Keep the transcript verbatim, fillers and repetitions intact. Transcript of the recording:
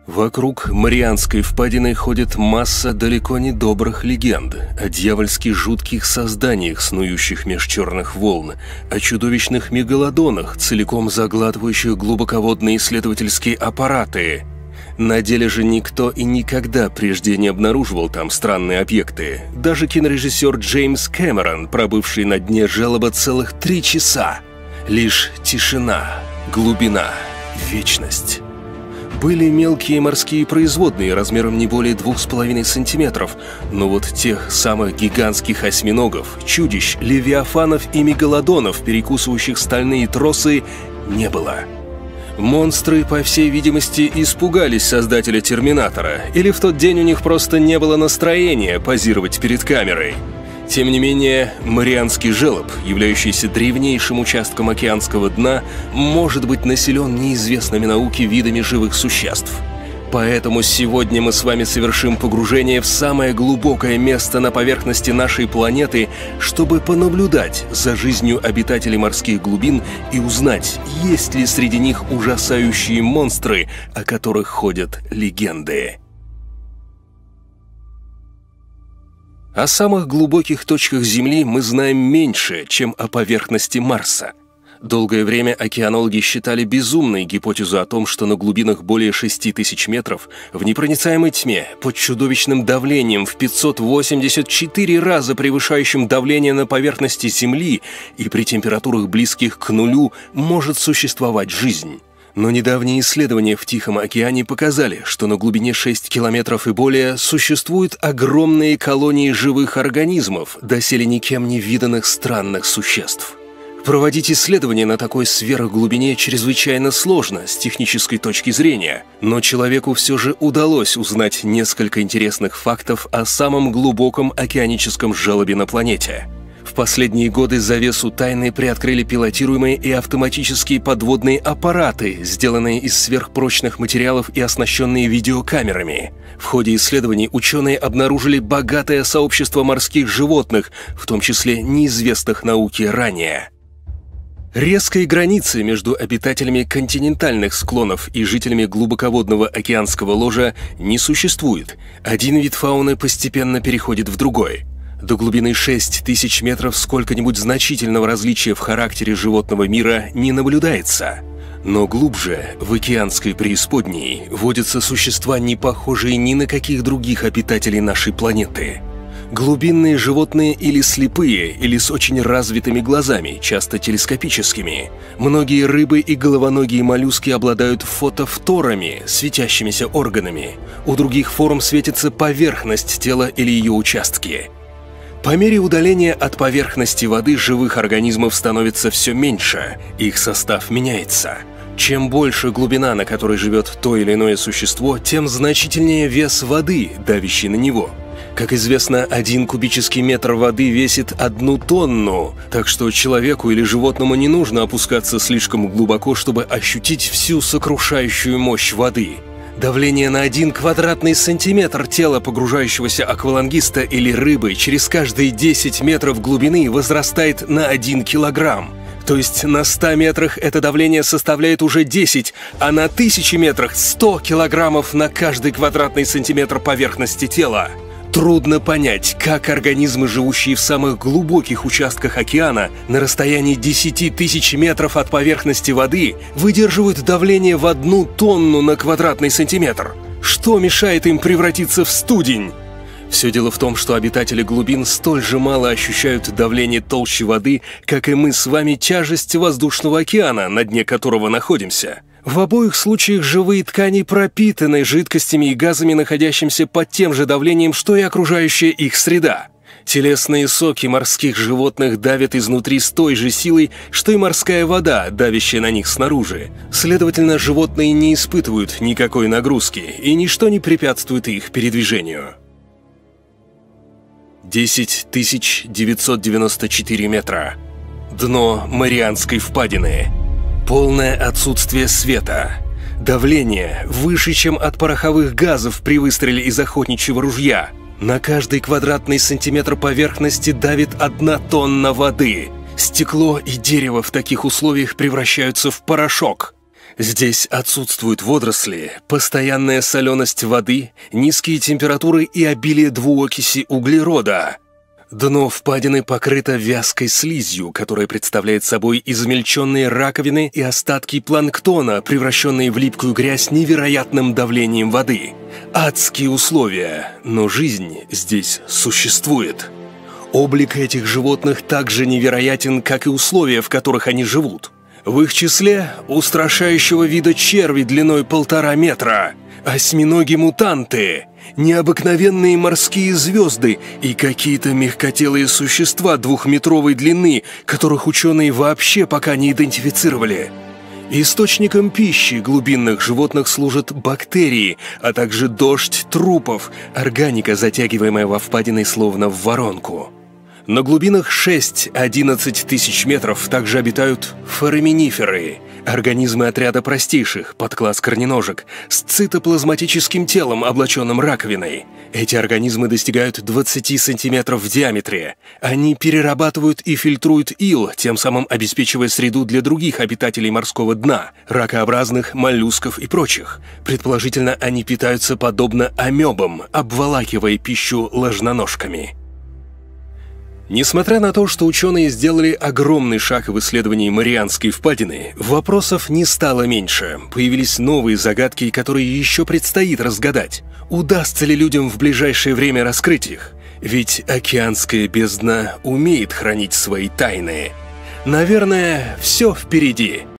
Вокруг Марианской впадины ходит масса далеко не добрых легенд о дьявольски жутких созданиях, снующих меж черных волн, о чудовищных мегалодонах, целиком заглатывающих глубоководные исследовательские аппараты. На деле же никто и никогда прежде не обнаруживал там странные объекты. Даже кинорежиссер Джеймс Кэмерон, пробывший на дне желоба целых три часа. Лишь тишина, глубина, вечность. Были мелкие морские производные размером не более двух с половиной сантиметров, но вот тех самых гигантских осьминогов, чудищ, левиафанов и мегалодонов, перекусывающих стальные тросы, не было. Монстры, по всей видимости, испугались создателя «Терминатора», или в тот день у них просто не было настроения позировать перед камерой. Тем не менее, Марианский желоб, являющийся древнейшим участком океанского дна, может быть населен неизвестными науке видами живых существ. Поэтому сегодня мы с вами совершим погружение в самое глубокое место на поверхности нашей планеты, чтобы понаблюдать за жизнью обитателей морских глубин и узнать, есть ли среди них ужасающие монстры, о которых ходят легенды. О самых глубоких точках Земли мы знаем меньше, чем о поверхности Марса. Долгое время океанологи считали безумной гипотезу о том, что на глубинах более шести тысяч метров, в непроницаемой тьме, под чудовищным давлением в пятьсот восемьдесят четыре раза превышающим давление на поверхности Земли и при температурах близких к нулю, может существовать жизнь. Но недавние исследования в Тихом океане показали, что на глубине шести километров и более существуют огромные колонии живых организмов, доселе никем не виданных странных существ. Проводить исследования на такой сверхглубине чрезвычайно сложно с технической точки зрения, но человеку все же удалось узнать несколько интересных фактов о самом глубоком океаническом желобе на планете. В последние годы завесу тайны приоткрыли пилотируемые и автоматические подводные аппараты, сделанные из сверхпрочных материалов и оснащенные видеокамерами. В ходе исследований ученые обнаружили богатое сообщество морских животных, в том числе неизвестных науке ранее. Резкой границы между обитателями континентальных склонов и жителями глубоководного океанского ложа не существует. Один вид фауны постепенно переходит в другой. До глубины шести тысяч метров сколько-нибудь значительного различия в характере животного мира не наблюдается. Но глубже, в океанской преисподней, водятся существа, не похожие ни на каких других обитателей нашей планеты. Глубинные животные или слепые, или с очень развитыми глазами, часто телескопическими. Многие рыбы и головоногие моллюски обладают фотофторами, светящимися органами. У других форм светится поверхность тела или ее участки. По мере удаления от поверхности воды живых организмов становится все меньше, их состав меняется. Чем больше глубина, на которой живет то или иное существо, тем значительнее вес воды, давящий на него. Как известно, один кубический метр воды весит одну тонну, так что человеку или животному не нужно опускаться слишком глубоко, чтобы ощутить всю сокрушающую мощь воды. Давление на один квадратный сантиметр тела погружающегося аквалангиста или рыбы через каждые десять метров глубины возрастает на один килограмм. То есть на ста метрах это давление составляет уже десять, а на тысяче метрах сто килограммов на каждый квадратный сантиметр поверхности тела. Трудно понять, как организмы, живущие в самых глубоких участках океана, на расстоянии десяти тысяч метров от поверхности воды, выдерживают давление в одну тонну на квадратный сантиметр. Что мешает им превратиться в студень? Все дело в том, что обитатели глубин столь же мало ощущают давление толщи воды, как и мы с вами тяжесть воздушного океана, на дне которого находимся. В обоих случаях живые ткани пропитаны жидкостями и газами, находящимися под тем же давлением, что и окружающая их среда. Телесные соки морских животных давят изнутри с той же силой, что и морская вода, давящая на них снаружи. Следовательно, животные не испытывают никакой нагрузки, и ничто не препятствует их передвижению. десять тысяч девятьсот девяносто четыре метра. Дно Марианской впадины. Полное отсутствие света. Давление выше, чем от пороховых газов при выстреле из охотничьего ружья. На каждый квадратный сантиметр поверхности давит одна тонна воды. Стекло и дерево в таких условиях превращаются в порошок. Здесь отсутствуют водоросли, постоянная соленость воды, низкие температуры и обилие двуокиси углерода. Дно впадины покрыто вязкой слизью, которая представляет собой измельченные раковины и остатки планктона, превращенные в липкую грязь невероятным давлением воды. Адские условия, но жизнь здесь существует. Облик этих животных так же невероятен, как и условия, в которых они живут. В их числе устрашающего вида черви длиной полтора метра, осьминоги-мутанты, необыкновенные морские звезды и какие-то мягкотелые существа двухметровой длины, которых ученые вообще пока не идентифицировали. Источником пищи глубинных животных служат бактерии, а также дождь трупов, органика, затягиваемая во впадины словно в воронку. На глубинах шесть-одиннадцать тысяч метров также обитают фораминиферы, организмы отряда простейших, подкласс корненожек, с цитоплазматическим телом, облаченным раковиной. Эти организмы достигают двадцати сантиметров в диаметре. Они перерабатывают и фильтруют ил, тем самым обеспечивая среду для других обитателей морского дна, ракообразных, моллюсков и прочих. Предположительно, они питаются подобно амебам, обволакивая пищу ложноножками. Несмотря на то, что ученые сделали огромный шаг в исследовании Марианской впадины, вопросов не стало меньше. Появились новые загадки, которые еще предстоит разгадать. Удастся ли людям в ближайшее время раскрыть их? Ведь океанская бездна умеет хранить свои тайны. Наверное, все впереди.